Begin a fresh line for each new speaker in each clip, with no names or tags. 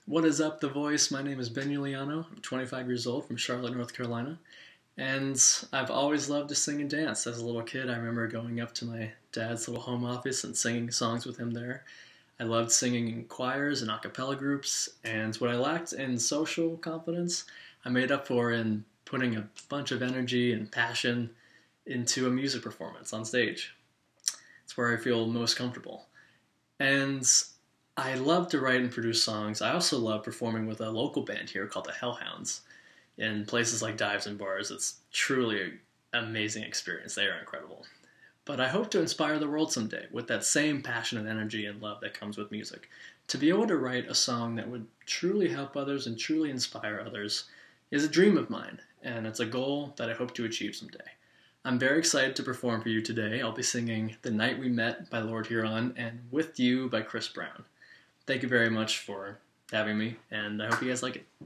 What is up, The Voice? My name is Benevolnce. I'm 25 years old from Charlotte, North Carolina. And I've always loved to sing and dance. As a little kid, I remember going up to my dad's little home office and singing songs with him there. I loved singing in choirs and a cappella groups, and what I lacked in social confidence, I made up for in putting a bunch of energy and passion into a music performance on stage. It's where I feel most comfortable. And I love to write and produce songs. I also love performing with a local band here called the Hellhounds in places like dives and bars. It's truly an amazing experience. They are incredible. But I hope to inspire the world someday with that same passion and energy and love that comes with music. To be able to write a song that would truly help others and truly inspire others is a dream of mine, and it's a goal that I hope to achieve someday. I'm very excited to perform for you today. I'll be singing The Night We Met by Lord Huron and With You by Chris Brown. Thank you very much for having me, and I hope you guys like it.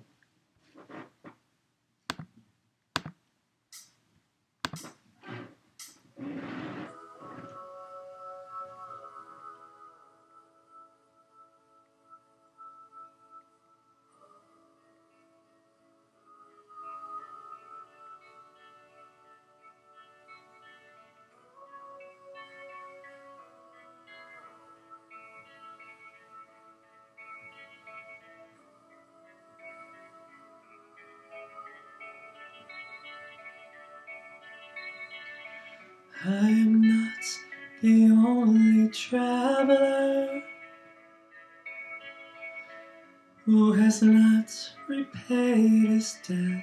I am not the only traveler who has not repaid his debt.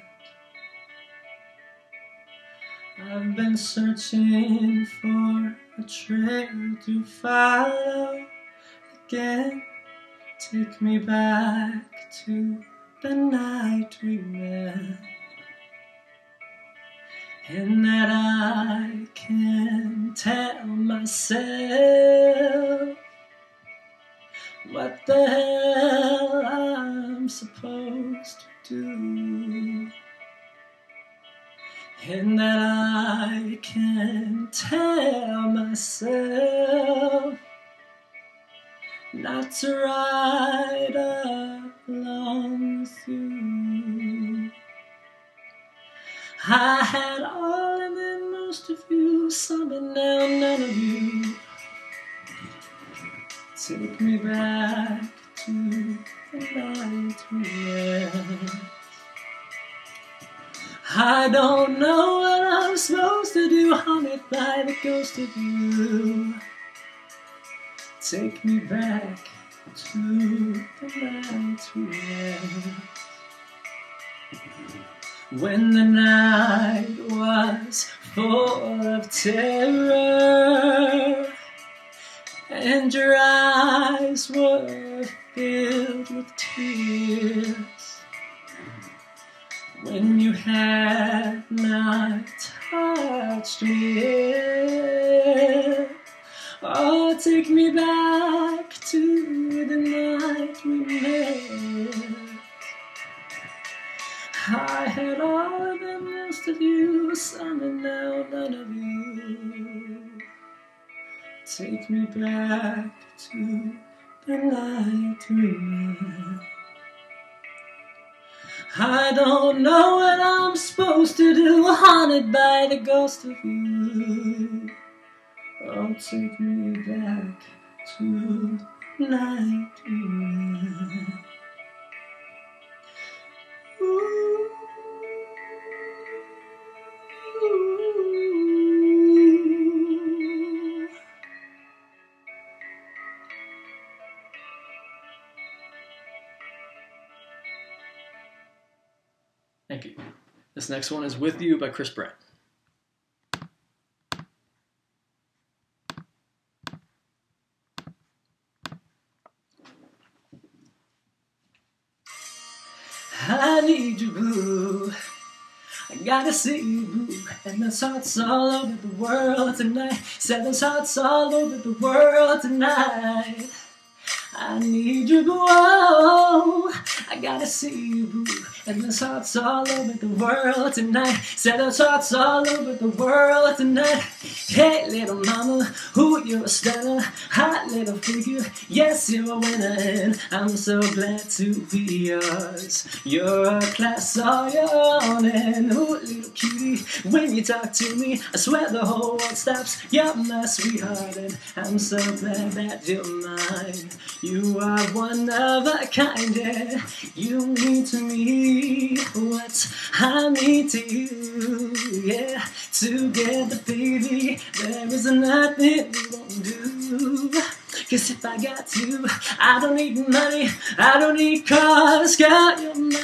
I've been searching for a trail to follow again. Take me back to the night we met, and that I can tell myself what the hell I'm supposed to do, and that I can tell myself not to ride along with you. I had all and then most of you, some and now none of you. Take me back to the night we met. I don't know what I'm supposed to do, haunted by the ghost of you. Take me back to the night we met, when the night was full of terror and your eyes were filled with tears, when you had not touched me yet. Oh, take me back to the night we met. I had all of them, most of you, some and now none of you. Take me back to the night we met. I don't know what I'm supposed to do, haunted by the ghost of you. Oh, take me back to the night we met. Thank you. This next one is With You by Chris Brown. I need you, boo. I gotta see you, boo. And there's hearts all over the world tonight. Said there's hearts all over the world tonight. I need you, boo. Oh, I I gotta see you, boo. And there's hearts all over the world tonight. Said there's hearts all over the world tonight. Hey, little mama, ooh, you're a stunner. Hot little figure, yes, you're a winner. And I'm so glad to be yours. You're a class all your own. And ooh, little cutie, when you talk to me, I swear the whole world stops. You're my sweetheart, and I'm so glad that you're mine. You are one of a kind, yeah. You mean to me what I mean to you, yeah. Together, baby, there is nothing we won't do. Cause if I got you, I don't need money, I don't need cars, girl, you're mine.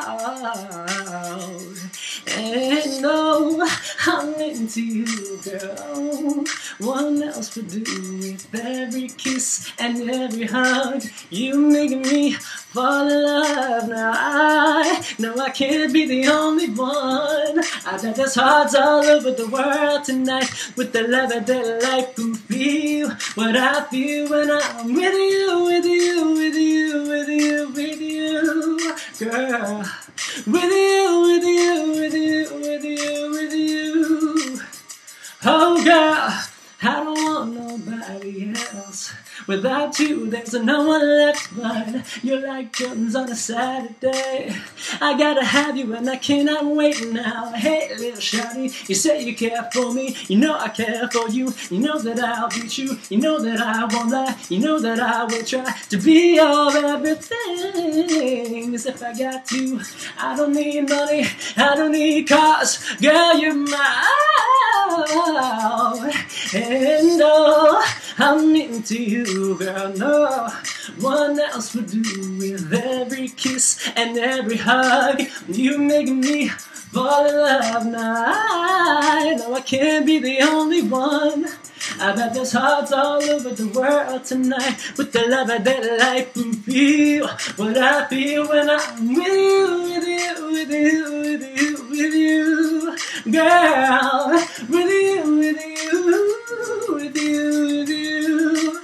And no, I'm into you, girl. One else would do with every kiss and every hug. You making me fall in love. Now I know I can't be the only one. I bet there's hearts all over the world tonight with the love that they like to feel what I feel when I'm with you, with you, with you, with you, with you, girl. With you, with you, with you, with you, with you. Oh, girl, I don't want nobody else. Without you, there's no one left but you're like curtains on a Saturday. I gotta have you and I cannot wait now. Hey, little shawty, you say you care for me. You know I care for you. You know that I'll beat you. You know that I won't lie. You know that I will try to be your everything. Cause if I got you, I don't need money. I don't need cars. Girl, you're mine. And oh, I'm into you, girl, no one else would do with every kiss and every hug. You making me fall in love now. I know I can't be the only one. I bet there's hearts all over the world tonight with the love that they like to feel what I feel when I'm with you, with you, with you, with you, with you, girl, with you, with you, with you, with you.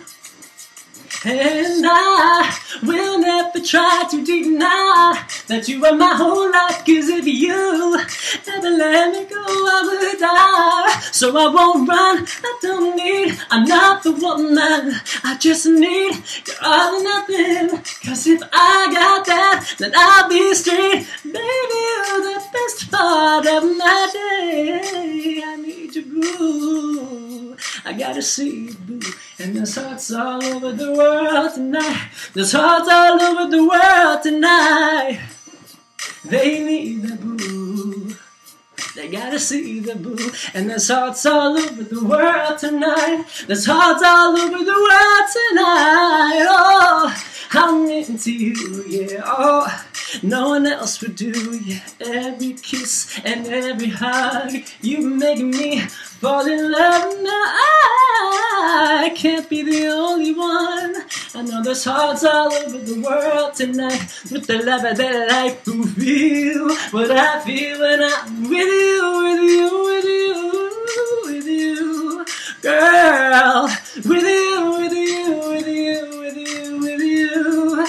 And I will never try to deny that you are my whole life. Cause if you ever let me go, I will die. So I won't run, I don't need another woman. I just need your all or nothing. Cause if I got that, then I'll be straight. Baby, you're the best part of my day. I need you, boo. I gotta see you, boo. And there's hearts all over the world tonight. There's hearts all over the world tonight. They need the boo. They gotta see the boo. And there's hearts all over the world tonight. There's hearts all over the world tonight. Oh, I'm into you, yeah. Oh, no one else would do, yeah. Every kiss and every hug, you making me fall in love now. I can't be the only one. I know there's hearts all over the world tonight with the love that they like to feel what I feel when I'm with you, with you, with you, with you, girl, with you, with you, with you, with you, with you,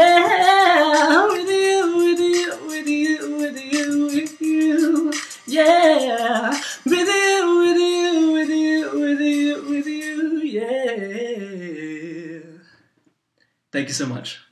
yeah, with you, with you, with you, with you, with you, yeah, with you, with you, with you, with you, with you, yeah. Thank you so much.